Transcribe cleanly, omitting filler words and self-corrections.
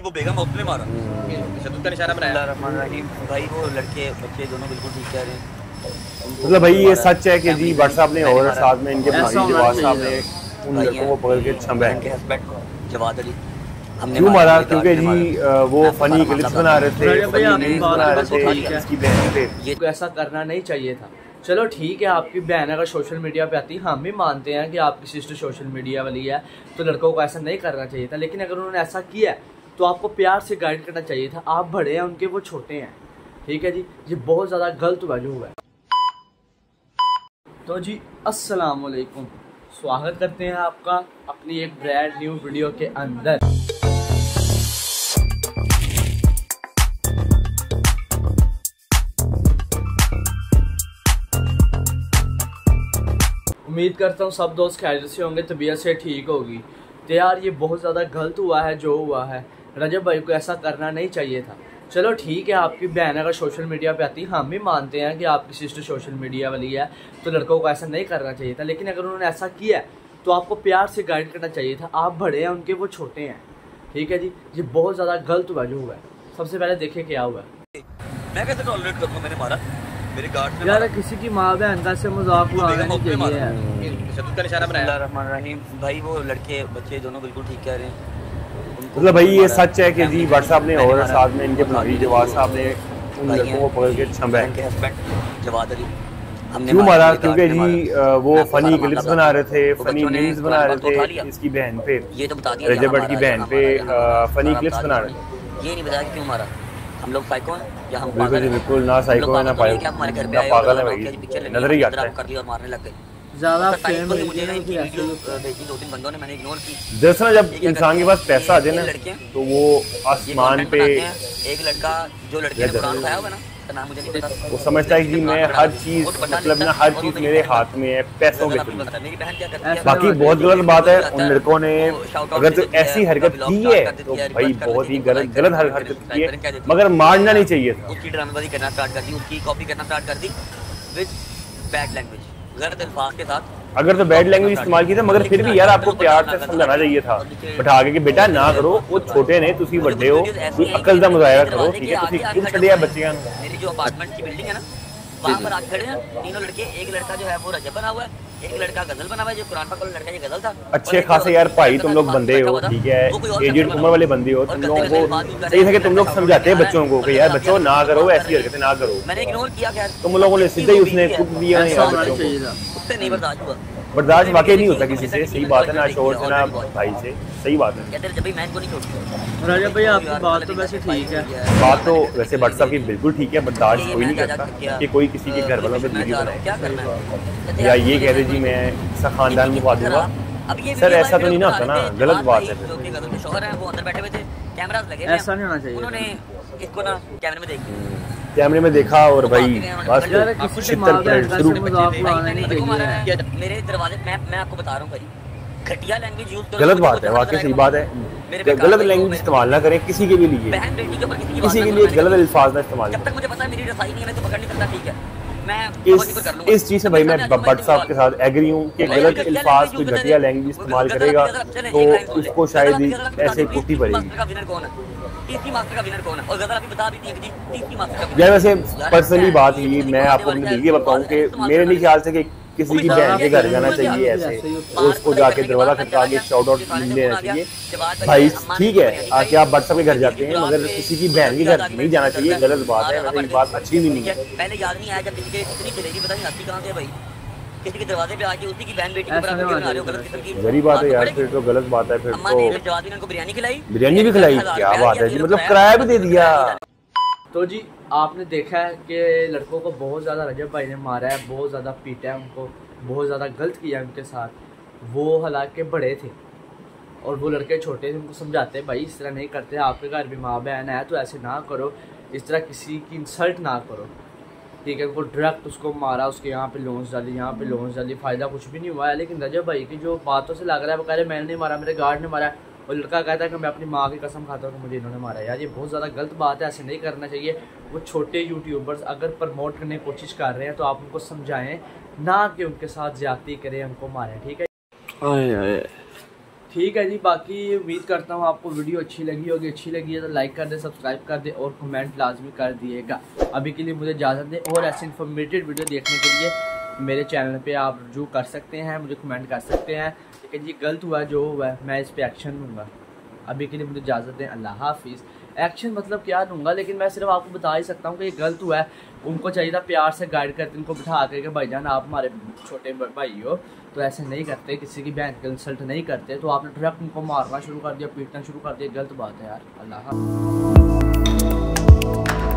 उनको बेगम औरत ने मारा, तशद्दुद का निशाना बनाया। भाई वो लड़के बच्चे दोनों बिल्कुल ठीक कह रहे हैं। मतलब भाई ये सच है कि जी भट्ट साहब ने और साथ में इनके भाई जवाद साहब ने उन लड़कों को पकड़ के छंबा के हस्बैंड जवाद अली क्यों मारा? क्योंकि जी वो फनी क्लिप्स बना रहे थे, फनी बना रहे थे इसकी बहन पे। ये ऐसा करना नहीं चाहिए था। चलो ठीक है, आपकी बहन अगर सोशल मीडिया पे आती है, हम भी मानते हैं कि आपकी सिस्टर सोशल मीडिया वाली है, तो लड़कों को ऐसा नहीं करना चाहिए था। लेकिन अगर उन्होंने ऐसा किया तो आपको प्यार से गाइड करना चाहिए था। आप बड़े हैं उनके, वो छोटे हैं, ठीक है जी। ये बहुत ज़्यादा गलत हुआ जो हुआ है। तो जी अस्सलाम वालेकुम, स्वागत करते हैं आपका अपनी एक ब्रांड न्यू वीडियो के अंदर। उम्मीद करता हूँ सब दोस्त खैरियत से होंगे, तबीयत से ठीक होगी। तो यार ये बहुत ज़्यादा गलत हुआ है जो हुआ है। रजब भाई को ऐसा करना नहीं चाहिए था। चलो ठीक है, आपकी बहन अगर सोशल मीडिया पे आती है, हम भी मानते हैं कि आपकी सिस्टर सोशल मीडिया वाली है, तो लड़कों को ऐसा नहीं करना चाहिए था। लेकिन अगर उन्होंने ऐसा किया तो आपको प्यार से गाइड करना चाहिए था। आप बड़े हैं उनके, वो छोटे हैं, ठीक है जी। ये बहुत ज़्यादा गलत हुआ जो हुआ है। सबसे पहले देखें क्या हुआ है। मैं कैसे टॉलरेट करूंगा? मैंने मारा, मेरे गार्ड ने यार किसी की माँ बहन का से मजाक उड़ाना नहीं चाहिए। तशद्दुद का निशाना बनाया। भाई वो लड़के बच्चे दोनों बिल्कुल ठीक कह रहे हैं। मतलब भाई ये सच है कि जी भट्ट साहब ने और साथ में इनके भाई जवाद साहब ने उन लड़कों को पकड़ के छंबा के हस्बैंड जवाद अली क्यों मारा? क्योंकि जी वो फनी क्लिप्स बना रहे थे, फनी मीम्स बना रहे थे इसकी बहन पे, ये तो बता दिया रजब भट्ट की बहन पे फनी क्लिप्स बना रहे थे। ये नहीं बताया क्यों मारा। हम लोग साइको हैं या हम बिल्कुल जी बिल्कुल, ना साइको है ना पागल है भाई, नजर ही आता है। कर लिया और मारने लग गए। ज़्यादा फेम मुझे नहीं कि वीडियो भेजी 2-3 बंदों ने, मैंने इग्नोर की। दरअसल जब इंसान के पास पैसा आ जाए ना तो वो आसमान पे एक लड़का जो लड़के ने कुरान उठाया होगा ना, उसका नाम मुझे नहीं पता, वो समझता है कि मैं हर चीज मतलब ना हर चीज मेरे हाथ में है, पैसों के थ्रू। मेरी बहन क्या करती है। बाकी बहुत गलत बात है उन लड़कों ने अगर तो ऐसी हरकत की है तो भाई बहुत ही गलत हरकत की है, मगर मारना नहीं चाहिए था। उसकी ड्रामेबाजी करना स्टार्ट कर दी, उसकी कॉपी करना स्टार्ट कर दी विद बैड लैंग्वेज, गलत अल्फाज के साथ। अगर तो बैड लैंग्वेज इस्तेमाल की था, मगर फिर भी यार आपको प्यार से समझाना चाहिए था, बैठा के कि बेटा ना करो, वो छोटे ने, तुसी बड़े हो, कोई अकल दा मुजाहरा करो, ठीक है। तुसी क्यों छड़िया बच्चियां नूं? मेरी जो अपार्टमेंट की बिल्डिंग है ना, वहां पर आके खड़े हैं तीनों लड़के। एक लड़का जो है वो रजब बना हुआ है, एक लड़का गजल बना हुआ है, जो कुरान पाक वाला लड़का ये गजल था। अच्छे खासे यार भाई तुम लोग बंदे हो, ठीक है, एजेड उम्र वाले बंदे हो, तुम लोगों को सही है कि तुम लोग समझाते हैं बच्चों को कि यार बच्चों ना करो, ऐसी हरकतें ना करो। मैंने इग्नोर किया, खैर तुम लोगों ने सीधे ही उसने कुछ दिया है यार बच्चों को। उससे नहीं बर्दाश्त हुआ। बर्दाश्त वाकई नहीं होता किसी से, सही बात है ना, शोर से ना भाई से, सही बात है। कहते जब भी मैं को नहीं छोड़ती। राजा भाई आपकी बात तो वैसे ठीक है, बात तो वैसे भट्ट साहब की बिल्कुल ठीक है। बर्दाश्त कोई नहीं करता कि कोई किसी के घर वालों पे वीडियो बनाए या ये कह दे जी मैं इसका खानदान मुका दूंगा। सर ऐसा तो नहीं ना होता ना, गलत बात है। जो कि गजल के शौहर हैं वो अंदर बैठे हुए थे, कैमरास लगे, ऐसा नहीं होना चाहिए। उन्होंने इसको ना कैमरे में देखा, कैमरे में देखा और भाई बस शितर परेड शुरू। मेरे दरवाजे मैं आपको बता रहा हूँ भाई, घटिया लैंग्वेज यूज करो, गलत बात है, वाकई सही बात है। गलत लैंग्वेज इस्तेमाल ना करें किसी के भी लिए, बहन बेटी के ऊपर किसी के लिए गलत अल्फाज ना इस्तेमाल जब तक मुझे पता है मेरी रसाई नहीं है, मैं तो पकड़ नहीं सकता, ठीक है। मैं इस चीज से भाई मैं भट्ट साहब के साथ एग्री हूँ कि गलत अल्फाज कोई घटिया लैंग्वेज इस्तेमाल करेगा तो उसको शायद ही ऐसे कुटी पड़ेगी। यार वैसे पर्सनली बात ही मैं आपको अपने दिल की बताऊं कि मेरे नहीं ख्याल से कि किसी की बहन के घर जाना चाहिए ऐसे, तो उसको जाके दरवाजा खटका के शाउट आउट देना चाहिए। भाई ठीक है आके आप भट्ट साहब के घर जाते हैं, मगर किसी की बहन के घर नहीं जाना चाहिए, गलत बात है। वैसे ये बात अच्छी भी नहीं है। पहले याद नहीं आया जब किसी के इतनी जलेबी पता नहीं आती कहां से भाई, किसी के दरवाजे पे आके उसी की बहन बेटी के बराबर क्यों बना रहे हो, गलत किस्म की गरीब बात है यार, फिर तो गलत बात है। फिर तो जवाब इनको बिरयानी खिलाई, बिरयानी भी खिलाई, क्या बात है जी, मतलब किराया भी दे दिया। तो जी आपने देखा है कि लड़कों को बहुत ज़्यादा रजब भाई ने मारा है, बहुत ज़्यादा पीटा है उनको, बहुत ज़्यादा गलत किया उनके साथ। वो हालांकि बड़े थे और वो लड़के छोटे थे, उनको समझाते भाई इस तरह नहीं करते, आपके घर भी माँ बहन है तो ऐसे ना करो, इस तरह किसी की इंसल्ट ना करो, ठीक है। उनको डायरेक्ट उसको मारा, उसके यहाँ पे लोन्स डाली, यहाँ पे लोन्स डाली, फ़ायदा कुछ भी नहीं हुआ है। लेकिन रजब भाई की जो बातों से लग रहा है, वो कह रहे मैंने नहीं मारा, मेरे गार्ड ने मारा, और लड़का कहता है कि मैं अपनी माँ की कसम खाता हूँ कि मुझे इन्होंने मारा। यार ये बहुत ज़्यादा गलत बात है, ऐसे नहीं करना चाहिए। वो छोटे यूट्यूबर्स अगर प्रमोट करने की कोशिश कर रहे हैं तो आप उनको समझाएं, ना कि उनके साथ ज्यादती करें, उनको मारें, ठीक है। ठीक है जी, बाकी उम्मीद करता हूँ आपको वीडियो अच्छी लगी होगी। अच्छी लगी है तो लाइक कर दे, सब्सक्राइब कर दे और कमेंट लाजमी कर दिएगा। अभी के लिए मुझे इजाज़त दें, और ऐसे इन्फॉर्मेटिव वीडियो देखने के लिए मेरे चैनल पे आप रुजू कर सकते हैं, मुझे कमेंट कर सकते हैं। लेकिन जी गलत हुआ जो हुआ है मैं इस पर एक्शन लूँगा। अभी के लिए मुझे इजाज़त दें, अल्लाह हाफिज़। एक्शन मतलब क्या लूँगा, लेकिन मैं सिर्फ आपको बता ही सकता हूँ कि ये गलत हुआ है। उनको चाहिए था प्यार से गाइड करते, उनको बिठा करके भाईजान आप हमारे छोटे भाई हो तो ऐसे नहीं करते, किसी की बहन का इंसल्ट नहीं करते। तो आपने डायरेक्ट उनको मारना शुरू कर दिया, पीटना शुरू कर दिया, गलत बात है यार। अल्लाह।